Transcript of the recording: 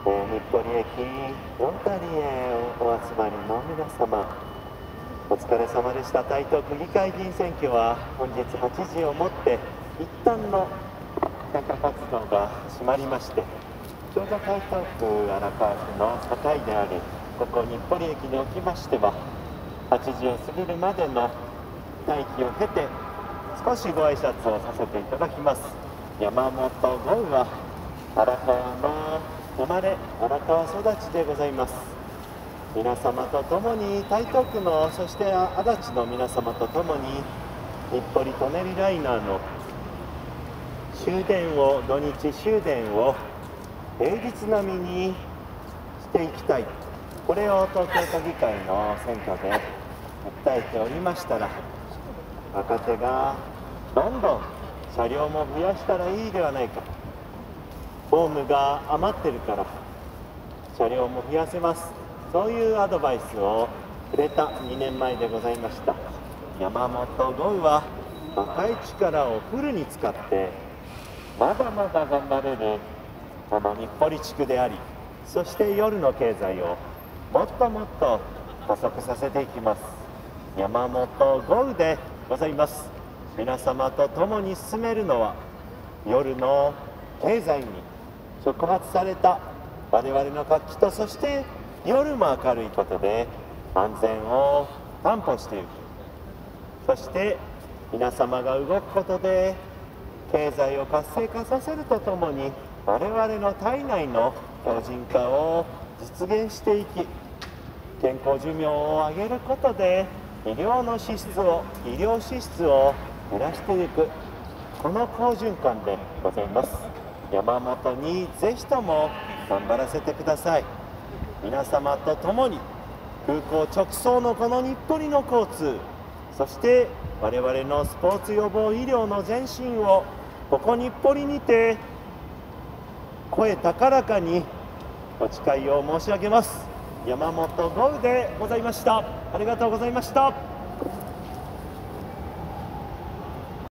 日暮里駅ロータリーへお集まりの皆様、お疲れ様でした。台東区議会議員選挙は本日8時をもって一旦の選挙活動が閉まりまして、ちょうど台東区荒川区の境であるここ日暮里駅におきましては、8時を過ぎるまでの待機を経て少しご挨拶をさせていただきます。山本豪雨は荒川の生まれ荒川育ちでございます。皆様と共に台東区の、そして足立の皆様と共に日暮里舎人ライナーの終電を、土日終電を平日並みにしていきたい、これを東京都議会の選挙で訴えておりましたら、若手がどんどん車両も増やしたらいいではないか、ホームが余ってるから車両も増やせます、そういうアドバイスをくれた2年前でございました。山本豪雨は若い力をフルに使ってまだまだ頑張れるこの日暮里地区であり、そして夜の経済をもっともっと加速させていきます。山本豪雨でございます。皆様と共に進めるのは、夜の経済に触発された我々の活気と、そして夜も明るいことで安全を担保していく、そして皆様が動くことで経済を活性化させるとともに、我々の体内の強靭化を実現していき、健康寿命を上げることで医療支出を減らしていく、この好循環でございます。山本にぜひとも頑張らせてください。皆様と共に空港直送のこの日暮里の交通、そして我々のスポーツ予防医療の前進をここ日暮里にて声高らかにお誓いを申し上げます。山本豪雨でございました。ありがとうございました。